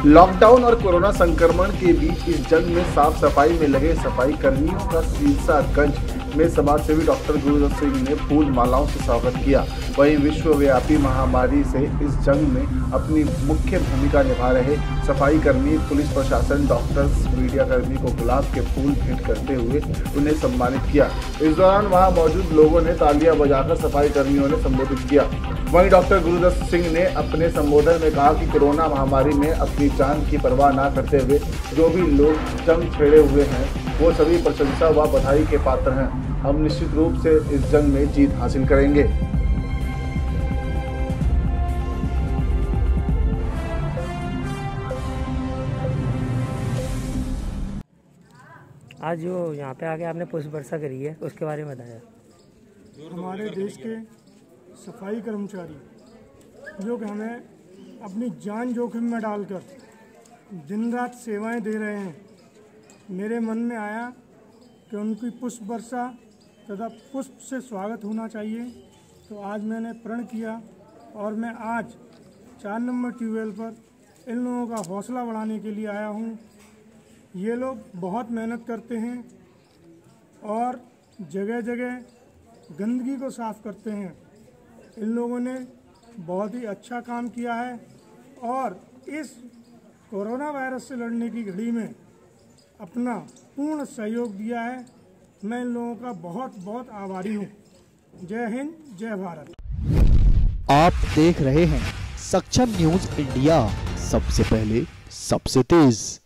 Lockdown और corona संक्रमण के बीच इस जंग में साफ सफाई में लगे सफाई कर्मियों का सीरसागंज में समाजसेवी डॉक्टर गुरुदत्त सिंह ने फूल मालाओं से स्वागत किया। वहीं विश्वव्यापी महामारी से इस जंग में अपनी मुख्य भूमिका निभा रहे सफाई कर्मी, पुलिस प्रशासन, डॉक्टर्स, मीडिया कर्मी को गुलाब के फूल भेंट करते हुए उन्हें सम्मानित किया। इस दौरान वहां मौजूद लोगों ने तालियां बजाकर सफाई कर्मियों ने संबोधित किया। वहीं डॉक्टर गुरुदत्त सिंह ने अपने संबोधन में कहा कि कोरोना महामारी में अपनी जान की परवाह न करते हुए जो भी लोग जंग छेड़े हुए हैं वो सभी प्रशंसा व बधाई के पात्र हैं। हम निश्चित रूप से इस जंग में जीत हासिल करेंगे। आज जो यहाँ पे आके आपने पुष्प वर्षा करी है उसके बारे में बताया। हमारे देश के सफाई कर्मचारी जो कि हमें अपनी जान जोखिम में डालकर दिन रात सेवाएं दे रहे हैं, मेरे मन में आया कि उनकी पुष्प वर्षा तथा पुष्प से स्वागत होना चाहिए। तो आज मैंने प्रण किया और मैं आज 4 नंबर ट्यूबवेल पर इन लोगों का हौसला बढ़ाने के लिए आया हूँ। ये लोग बहुत मेहनत करते हैं और जगह जगह गंदगी को साफ करते हैं। इन लोगों ने बहुत ही अच्छा काम किया है और इस कोरोना वायरस से लड़ने की घड़ी में अपना पूर्ण सहयोग दिया है। मैं इन लोगों का बहुत बहुत आभारी हूँ। जय हिंद, जय भारत। आप देख रहे हैं सक्षम न्यूज इंडिया, सबसे पहले सबसे तेज।